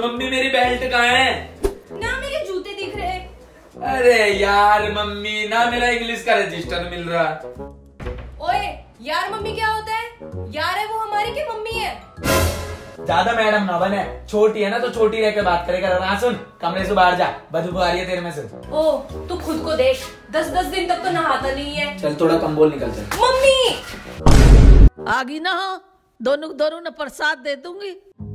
तो मम्मी मेरी बेल्ट कहाँ है? ना मेरे जूते दिख रहे हैं। अरे यार मम्मी, ना मेरा इंग्लिश का रजिस्टर मिल रहा। ओए यार, मम्मी क्या होता है? यार है वो हमारी की मम्मी है। ज्यादा मैडम ना बने, छोटी है ना तो छोटी रह के बात करेगा। ना सुन, कमरे से बाहर जा, बदबू आ रही है तेरे में से। ओ तू खुद को देख, 10-10 दिन तक तो नहाता नहीं है। चल थोड़ा कम बोल, निकल चल। मम्मी आगी ना हो, दोनों ने प्रसाद दे दूंगी।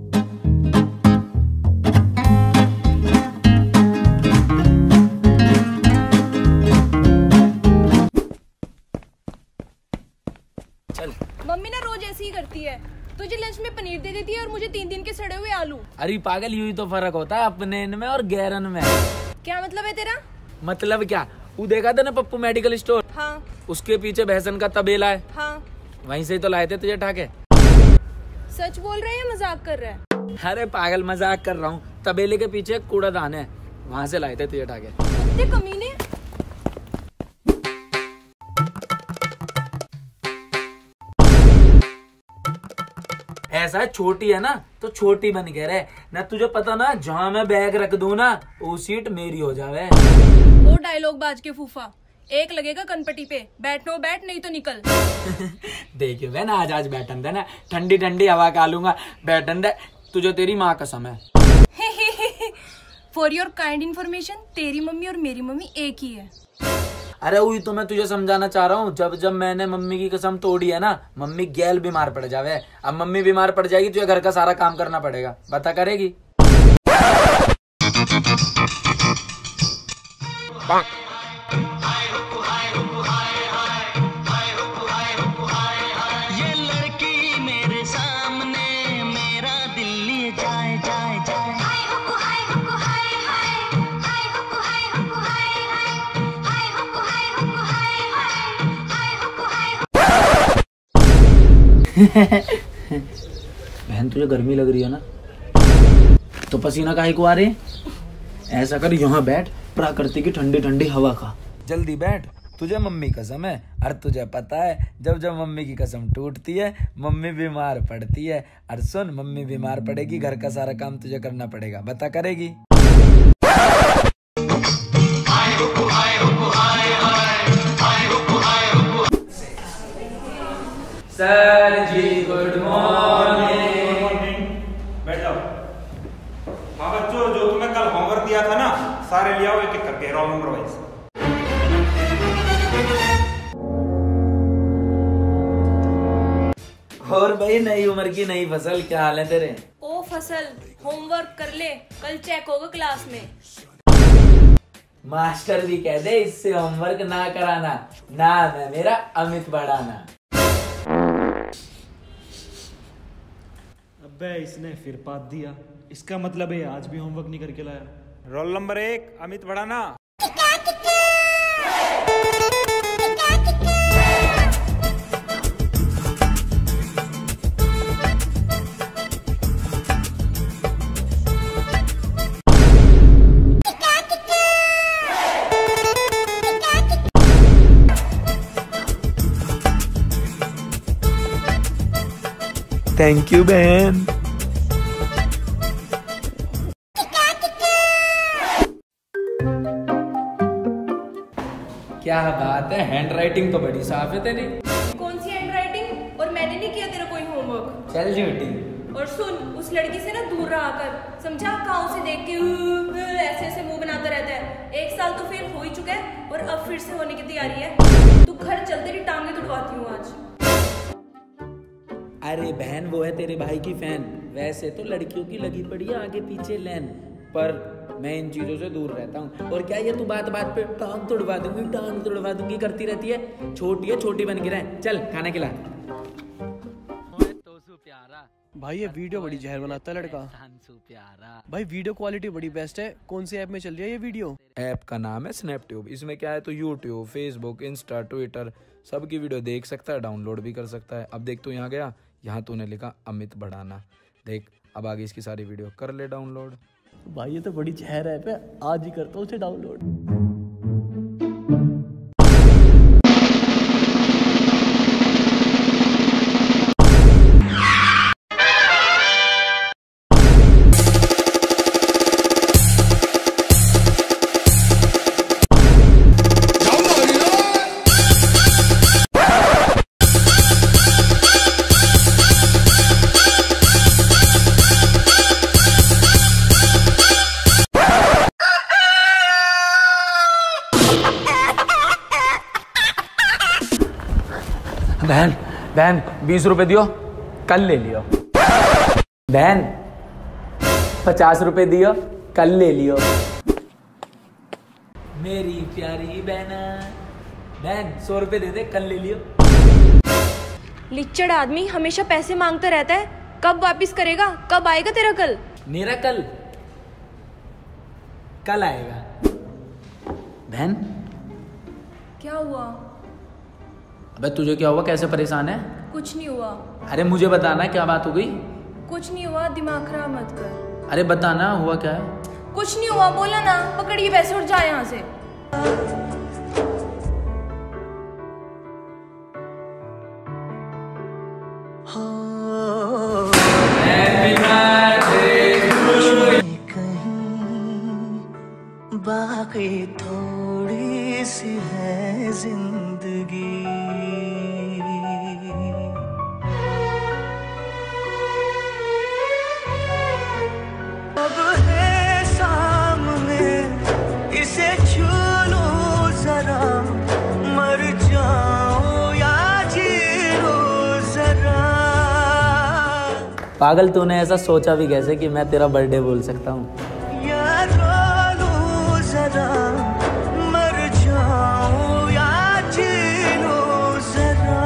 चल। मम्मी ना रोज ऐसी ही करती है, तुझे लंच में पनीर दे देती है और मुझे 3 दिन के सड़े हुए आलू। अरे पागल, यूं ही तो फर्क होता है अपने इनमें और गैरन में। क्या मतलब है तेरा? मतलब क्या, वो देखा था ना पप्पू मेडिकल स्टोर? हाँ। उसके पीछे भैंसन का तबेला है। हाँ। वहीं से तो लाए थे तुझे ठाके। सच बोल रहा है या मजाक कर रहा है? अरे पागल, मजाक कर रहा हूँ। तबेले के पीछे एक कूड़ादान है, वहां से लाए थे तुझे ठाके। कितने कमीने। ऐसा है, छोटी है ना तो छोटी बन के रहे ना। तुझे पता ना, जहाँ मैं बैग रख दूं ना वो सीट मेरी हो जावे। वो डायलॉग बाज के फूफा, एक लगेगा कनपटी पे, बैठनो बैठ नहीं तो निकल। देखियो बहन, आज बैठन दे ना, ठंडी ठंडी हवा खा लूंगा, बैठन दे। तुझे तेरी माँ कसम है। फॉर योर काइंड इन्फॉर्मेशन, तेरी मम्मी और मेरी मम्मी एक ही है। अरे वही तो मैं तुझे समझाना चाह रहा हूँ। जब मैंने मम्मी की कसम तोड़ी है ना, मम्मी गैल बीमार पड़ जावे। अब मम्मी बीमार पड़ जाएगी, तुझे घर का सारा काम करना पड़ेगा। बता करेगी? ये लड़की मेरे सामने मेरा दिल लिए जाए जाए जाए। बहन तुझे गर्मी लग रही है ना, तो पसीना काहे को आ रही है? ऐसा कर, यहाँ बैठ, प्रकृति की ठंडी ठंडी हवा खा। जल्दी बैठ, तुझे मम्मी कसम है। और तुझे पता है, जब जब मम्मी की कसम टूटती है, मम्मी बीमार पड़ती है। और सुन, मम्मी बीमार पड़ेगी, घर का सारा काम तुझे करना पड़ेगा। बता करेगी? Sir ji good morning. बैठ जाओ। हाँ बच्चों, जो तुम्हें कल होमवर्क दिया था ना, सारे ले आओ एक एक करके, रोल नंबर वाइज। और भाई, नई उम्र की नई फसल, क्या हाल है तेरे? ओ फसल, होमवर्क कर ले, कल चेक होगा क्लास में। मास्टर भी कह दे इससे होमवर्क ना कराना। नाम है मेरा अमित बढ़ाना। अबे इसने फिर पात दिया, इसका मतलब है आज भी होमवर्क नहीं करके लाया। रोल नंबर 1 अमित बढ़ाना। थैंक यू बहन। क्या बात है, हैंड राइटिंग तो बड़ी साफ है तेरी। कौन सी हैंड राइटिंग? और मैंने नहीं किया तेरा कोई होमवर्क। चल झूठी। और सुन, उस लड़की से ना दूर रहा कर, समझा? गाँव से देख के ऐसे ऐसे मुंह बनाता रहता है। 1 साल तो फेल हो ही चुका है और अब फिर से होने की तैयारी है। तू घर चल, तेरी टांगे तुड़वाती हूँ आज। अरे बहन, वो है तेरे भाई की फैन। वैसे तो लड़कियों की लगी पड़ी है आगे पीछे लैन, पर मैं इन चीजों से दूर रहता हूँ। और क्या ये तू बात बात पे टांग तुड़वा दूंगी करती रहती है? छोटी है, छोटी बन के रहे। चल खाना खिला। भाई ये वीडियो बड़ी जहर बनाता है लड़का। भाई वीडियो क्वालिटी बड़ी बेस्ट है। कौन सी ऐप में चल रही है ये वीडियो? ऐप का नाम है स्नैपट्यूब। इसमें क्या है तो यूट्यूब, फेसबुक, इंस्टा, ट्विटर सबकी वीडियो देख सकता है, डाउनलोड भी कर सकता है। अब देख तू यहाँ गया, यहाँ तूने लिखा अमित बढ़ाना, देख अब आगे इसकी सारी वीडियो कर ले डाउनलोड। भाई ये तो बड़ी जहर ऐप है, आज ही करता हूँ उसे डाउनलोड। बहन 20 रुपए दियो, कल ले लियो। बहन 50 रुपए दियो, कल ले लियो। मेरी प्यारी बहना, बहन 100 रुपए दे दे, कल ले लियो। लिच्चड़ आदमी हमेशा पैसे मांगता रहता है, कब वापस करेगा, कब आएगा तेरा कल? मेरा कल कल आएगा। बहन क्या हुआ? अबे तुझे क्या हुआ, कैसे परेशान है? कुछ नहीं हुआ। अरे मुझे बताना क्या बात हो गई? कुछ नहीं हुआ, दिमाग खराब मत कर। अरे बताना हुआ क्या है? कुछ नहीं हुआ, बोला ना। पकड़िए पैसे और जा यहाँ से। बाकी थोड़ी सी है जिंदगी, अब है सामने, इसे छू लो जरा, मर जाओ या जी लो जरा। पागल, तूने ऐसा सोचा भी कैसे कि मैं तेरा बर्थडे बोल सकता हूँ? मर जाओ या जी लो जरा।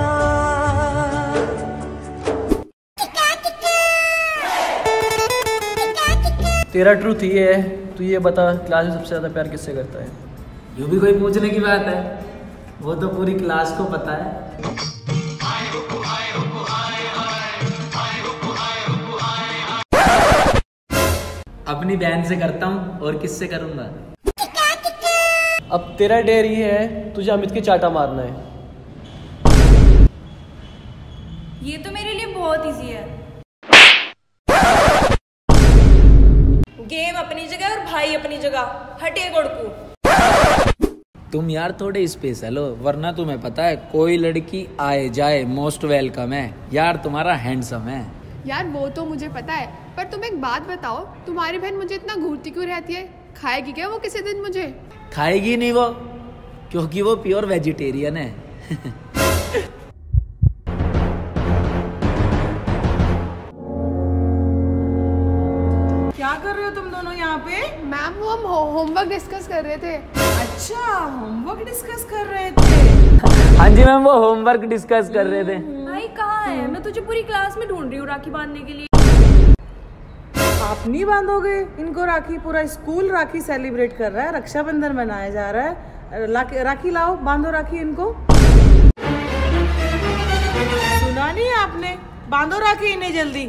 तेरा ट्रूथ ये है, तू ये बता क्लास में सबसे ज्यादा प्यार किससे करता है? यूँ भी कोई पूछने की बात है, वो तो पूरी क्लास को पता है। अपनी बहन से करता हूँ, और किससे करूँगा? अब तेरा डेयर ये है, तुझे अमित की चाटा मारना है। ये तो मेरे लिए बहुत इजी है। गेम अपनी जगह और भाई अपनी जगह, हटे गोड़कू। तुम यार थोड़े स्पेशल हो, वरना तुम्हें पता है कोई लड़की आए जाए मोस्ट वेलकम है। यार तुम्हारा हैंडसम है। यार वो तो मुझे पता है, पर तुम एक बात बताओ, तुम्हारी बहन मुझे इतना घूरती क्यों रहती है? खाएगी क्या वो किसी दिन मुझे? खाएगी नहीं वो, क्योंकि वो प्योर वेजिटेरियन है। क्या कर रहे हो तुम दोनों यहाँ पे? मैम वो हम होमवर्क डिस्कस कर रहे थे। अच्छा, होमवर्क डिस्कस कर रहे थे। हाँ जी मैम, वो होमवर्क डिस्कस कर रहे थे। भाई कहाँ है? मैं तुझे पूरी क्लास में ढूंढ रही हूँ राखी बांधने के लिए। आप नहीं बांधोगे इनको राखी? पूरा स्कूल राखी सेलिब्रेट कर रहा है, रक्षाबंधन मनाया जा रहा है। राखी लाओ, बांधो राखी इनको। सुना नहीं आपने? बांधो राखी इन्हें जल्दी।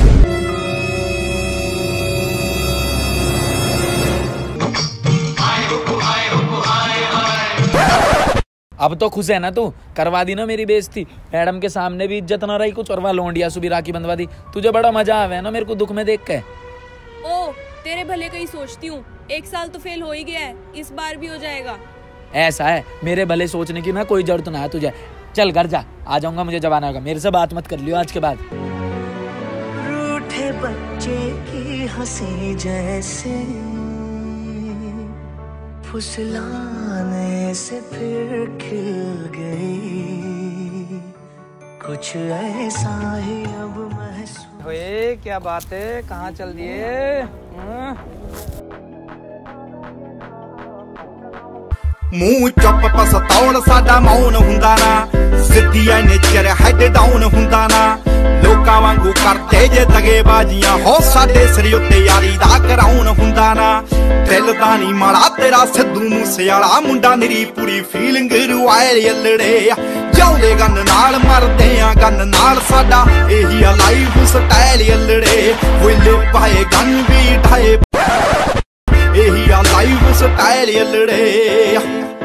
अब तो खुश है ना तू? करवा दी ना मेरी बेइज्जती, मैडम के सामने भी इज्जत ना रही कुछ, और वह लोंडिया सुबह राखी बंधवा दी। तुझे बड़ा मजा आवे ना मेरे को दुख में देख के। ओ, तेरे भले का ही सोचती हूँ। एक साल तो फेल हो ही गया है, इस बार भी हो जाएगा। ऐसा है, मेरे भले सोचने की ना कोई जरूरत ना है तुझे। चल घर जा, आ जाऊंगा मुझे जब आना होगा। मेरे से बात मत कर लियो आज के बाद। रूठे बच्चे की हंसी जैसे, फुसलाने से फिर खिल गई, कुछ ऐसा ही अब महसूस। ओए क्या बात है, कहाँ चल दिए? ਮੂੰਹ ਚੁੱਪ ਪਸਤਾਉਣ ਸਾਡਾ ਮੌਨ ਹੁੰਦਾ ਨਾ, ਸਿੱਧੀ ਐ ਨੇਚਰ ਹੈਡ ਡਾਊਨ ਹੁੰਦਾ ਨਾ, ਲੋਕਾਂ ਵਾਂਗੂ ਕਰਦੇ ਜੇ ਦਗੇਬਾਜ਼ੀਆਂ ਹੋ ਸਾਡੇ ਸਿਰ ਉੱਤੇ ਯਾਰੀ ਦਾ ਕਰਾਉਣ ਹੁੰਦਾ ਨਾ, ਦਿਲ ਦਾ ਨਹੀਂ ਮਾੜਾ ਤੇਰਾ ਸਿੱਧੂ ਮੂਸੇਵਾਲਾ ਮੁੰਡਾ ਨਿਰੀ ਪੂਰੀ ਫੀਲਿੰਗ ਰੁਆਏ ਯੱਲੜੇ, ਜਿਉਂਦੇ ਗੰਨ ਨਾਲ ਮਰਦੇ ਆ ਗੰਨ ਨਾਲ ਸਾਡਾ ਇਹੀ ਆ ਲਾਈਫ ਸਟਾਈਲ ਯੱਲੜੇ, ਵੇਲੇ ਪਾਏ ਗੰਨ ਵੀ ਢਾਏ ਇਹੀ ਆ ਲਾਈਫ ਸਟਾਈਲ ਯੱਲੜੇ।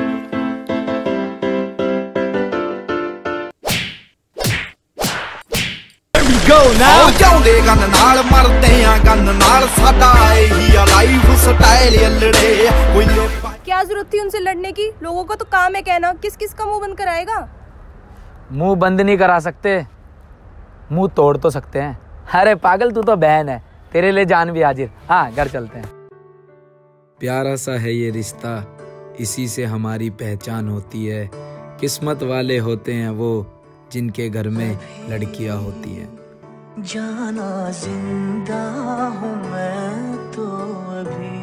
ਜਿਉਂਦੇ ਗੰਨ ਨਾਲ ਮਰਦੇ ਆ ਗੰਨ ਨਾਲ ਸਾਡਾ ਇਹੀ ਆ ਲਾਈਫ ਸਟਾਈਲ ਯੱਲੜੇ। क्या जरूरत थी उनसे लड़ने की? लोगों का तो काम है कहना, किस किस का मुंह बंद कराएगा? मुंह बंद नहीं करा सकते, मुंह तोड़ तो सकते हैं। अरे पागल, तू तो बहन है, तेरे लिए जान भी हाजिर। हाँ घर चलते हैं। प्यारा सा है ये रिश्ता, इसी से हमारी पहचान होती है, किस्मत वाले होते हैं वो जिनके घर में लड़कियां होती हैं। जाना जिंदा हूँ मैं तो अभी,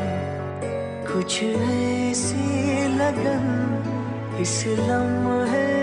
कुछ ऐसी लगन इस लम्हे